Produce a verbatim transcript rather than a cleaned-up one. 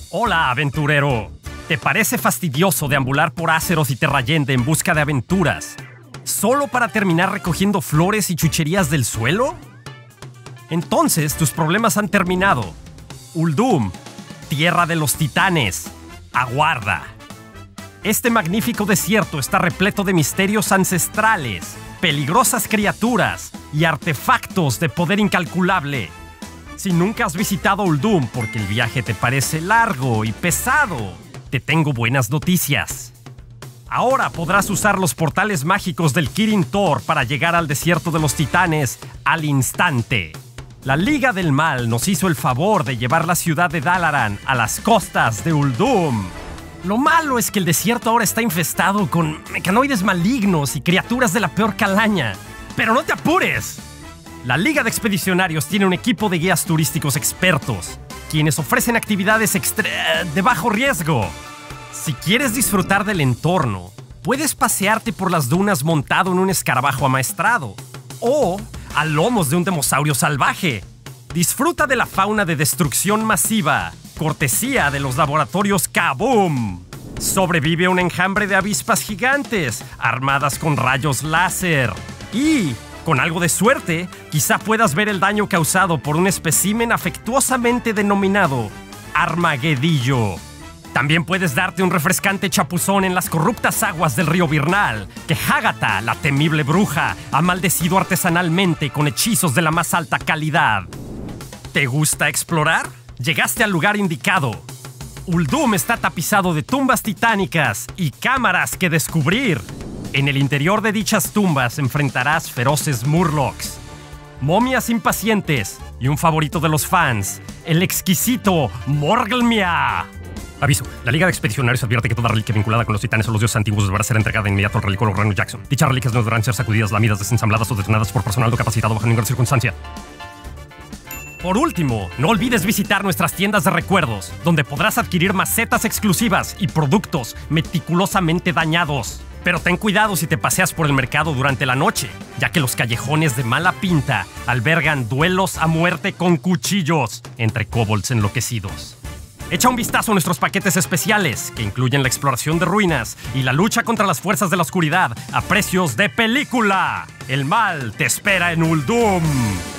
Hola, aventurero. ¿Te parece fastidioso deambular por Azeroth y Terrayende en busca de aventuras, solo para terminar recogiendo flores y chucherías del suelo? Entonces, tus problemas han terminado. Uldum, tierra de los titanes, aguarda. Este magnífico desierto está repleto de misterios ancestrales, peligrosas criaturas y artefactos de poder incalculable. Si nunca has visitado Uldum porque el viaje te parece largo y pesado, te tengo buenas noticias. Ahora podrás usar los portales mágicos del Kirin Tor para llegar al desierto de los titanes al instante. La Liga del Mal nos hizo el favor de llevar la ciudad de Dalaran a las costas de Uldum. Lo malo es que el desierto ahora está infestado con mecanoides malignos y criaturas de la peor calaña. ¡Pero no te apures! La Liga de Expedicionarios tiene un equipo de guías turísticos expertos, quienes ofrecen actividades de bajo riesgo. Si quieres disfrutar del entorno, puedes pasearte por las dunas montado en un escarabajo amaestrado, o a lomos de un demosaurio salvaje. Disfruta de la fauna de destrucción masiva, cortesía de los laboratorios Kaboom. Sobrevive un enjambre de avispas gigantes, armadas con rayos láser. Y, con algo de suerte, quizá puedas ver el daño causado por un espécimen afectuosamente denominado Armaguedillo. También puedes darte un refrescante chapuzón en las corruptas aguas del río Virnal, que Hagata, la temible bruja, ha maldecido artesanalmente con hechizos de la más alta calidad. ¿Te gusta explorar? Llegaste al lugar indicado. Uldum está tapizado de tumbas titánicas y cámaras que descubrir. En el interior de dichas tumbas enfrentarás feroces murlocs, momias impacientes y un favorito de los fans, el exquisito Morglmia. Aviso, la Liga de Expedicionarios advierte que toda reliquia vinculada con los titanes o los dioses antiguos deberá ser entregada de inmediato al relicólogo Rano Jackson. Dichas reliquias no deberán ser sacudidas, lamidas, desensambladas o detonadas por personal no capacitado bajo ninguna circunstancia. Por último, no olvides visitar nuestras tiendas de recuerdos, donde podrás adquirir macetas exclusivas y productos meticulosamente dañados. Pero ten cuidado si te paseas por el mercado durante la noche, ya que los callejones de mala pinta albergan duelos a muerte con cuchillos entre kobolds enloquecidos. Echa un vistazo a nuestros paquetes especiales, que incluyen la exploración de ruinas y la lucha contra las fuerzas de la oscuridad a precios de película. El mal te espera en Uldum.